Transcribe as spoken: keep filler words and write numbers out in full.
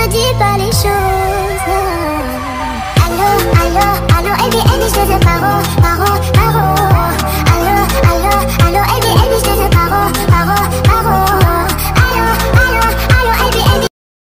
dis pas les choses. Allô, allô, allô, Eddie, Eddie, je te dis paro, paro, paro.